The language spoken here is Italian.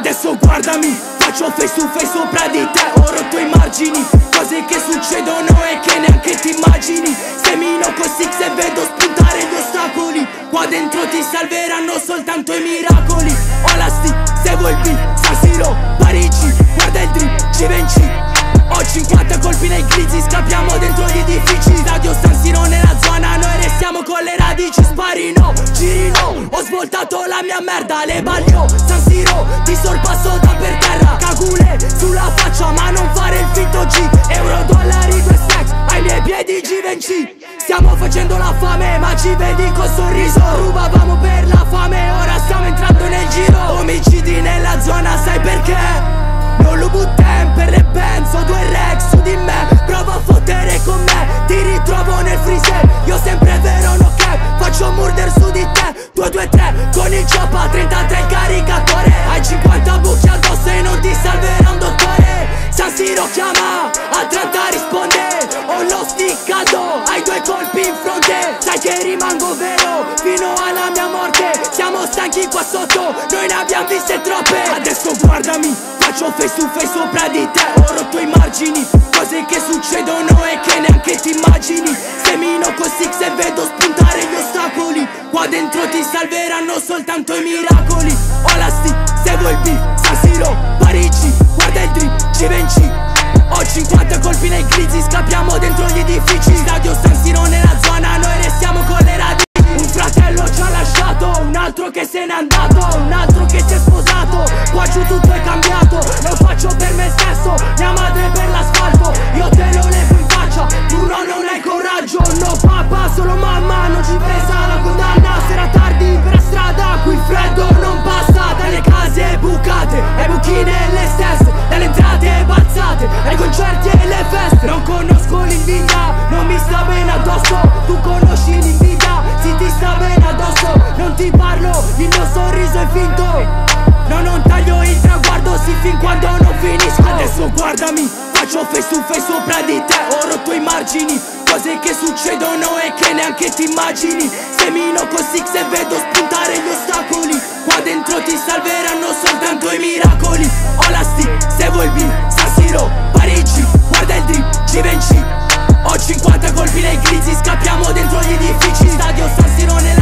Adesso guardami, faccio face to face sopra di te. Ho rotto i margini, cose che succedono e che neanche ti immagini. Semino con Six e vedo spuntare gli ostacoli. Qua dentro ti salveranno soltanto i miracoli. Ho la stick, se vuoi il beat, San Siro, Parigi. Guarda il drip, Givenchy. Ho 50 colpi nei glizzi, scappiamo dentro gli edifici. Stadio San Siro nella zona, noi restiamo con le radici. Spari no, giri no, ho svoltato la mia merda. Le baglio, San Siro, ti sorpasso da per terra. Cagule sulla faccia, ma non fare il finto G. Euro, dollari, 2 stacks, ai miei piedi Givenchy. Stiamo facendo la fame, ma ci vedi col sorriso. Rubavamo per la fame, ora stiamo entrando nel giro. Omicidi nella zona, sai perché? Non lo buttem per le penso, 2 rex su di me. Prova a fottere con me, ti ritrovo nel freezer. Io sempre vero, no cap, faccio murder su di te. 2, 2, 3, con il choppa, 33 il caricatore. Hai 50 buchi addosso e non ti salverà un dottore. San Siro chiama, a 30 risponde. Ho lo sticcato, hai 2 colpi in fronte. Sai che rimango vero, fino alla mia morte. Siamo stanchi qua sotto, noi ne abbiamo viste troppe. Adesso guardami, faccio face to face sopra di te. Ho rotto i margini, cose che succedono e che neanche ti immagini. Semino con Six e vedo spuntare gli ostacoli. Qua dentro ti salveranno soltanto i miracoli. Ho la stick, se vuoi il beat, San Siro, Parigi. Guarda il drip, Givenchy. Ho 50 colpi nei glizzi, scappiamo dentro gli edifici. Stadio San Siro nella zona, noi restiamo con le radici. Un fratello ci ha lasciato, un altro che se n'è andato, un altro che si è sposato. Qua giù tutto è cambiato, lo faccio per me stesso, mia madre per l'asfalto. Io te lo levo in faccia, tu no, non hai coraggio. No papà, solo mamma, non ci pesa la condanna. Sera tardi per la strada, qui il freddo non passa. Dalle case bucate, e buchine le stesse. Dalle entrate balzate, ai concerti e le feste. Non conosco l'invidia, non mi sta bene addosso. Tu conosci l'invidia, sì ti sta bene addosso. Non ti parlo, il mio sorriso è finto. No, non taglio il traguardo, sì, fin quando non finisco. Adesso guardami, faccio face to face sopra di te. Ho rotto i margini, cose che succedono e che neanche ti immagini. Semino con Six e vedo spuntare gli ostacoli. Qua dentro ti salveranno soltanto i miracoli. Ho la stick, se vuoi il beat, San Siro, Parigi. Guarda il drip, Givenchy. Ho 50 colpi nei glizzi, scappiamo dentro gli edifici. Stadio San Siro nella